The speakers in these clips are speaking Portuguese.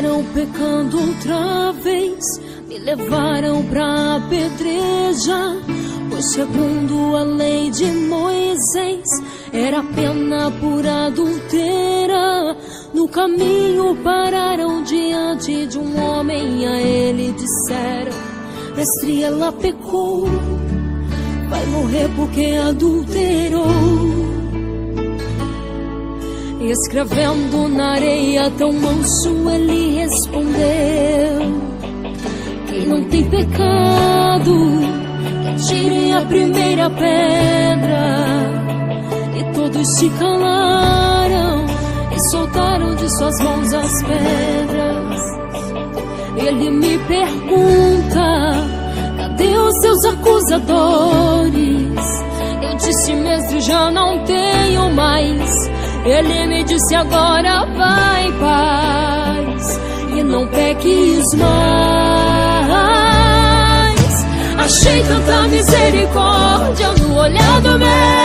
acharam pecando outra vez, me levaram pra apedrejar, pois segundo a lei de Moisés era pena por adultera. No caminho pararam diante de um homem, a ele disseram: mestre, ela pecou, vai morrer porque adulterou. E escrevendo na areia tão manso ele respondeu: quem não tem pecado, que atire a primeira pedra. E todos se calaram e soltaram de suas mãos as pedras. Ele me pergunta: cadê os seus acusadores? Eu disse: mestre, já não tenho mais. Ele me disse: agora vai em paz e não peques mais. Achei tanta misericórdia no olhar do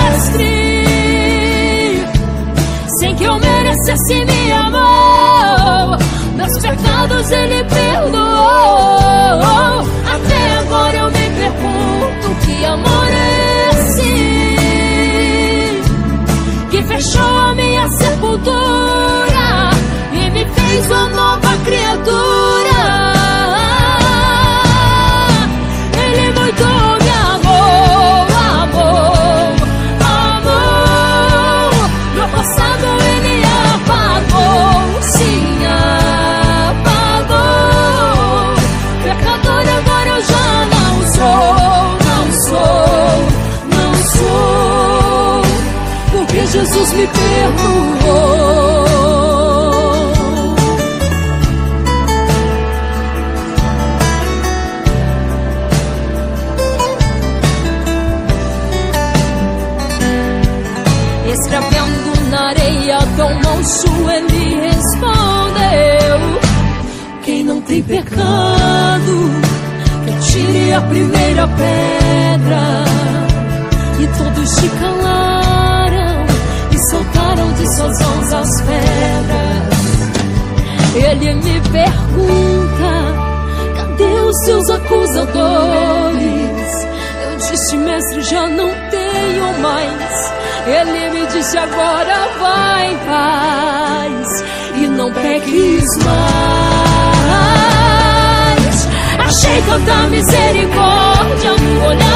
mestre, sem que eu merecesse me amou, meus pecados ele perdoou. Até agora eu me pergunto: que amor é esse que fechou a minha sepultura e me fez uma nova criatura? Ele muito me amou, amou, amou. Meu passado ele apagou, sim, apagou. Pecador agora eu já não sou, não sou, não sou, porque Jesus me perdoou. Escrevendo na areia tão manso ele respondeu: quem não tem pecado, que atire a primeira pedra. E todos se calaram e soltaram de suas mãos as pedras. Ele me pergunta: cadê os seus acusadores? Eu disse: mestre, já não tenho mais. Ele me disse: agora vai em paz e não peques mais. Achei tanta misericórdia no olhar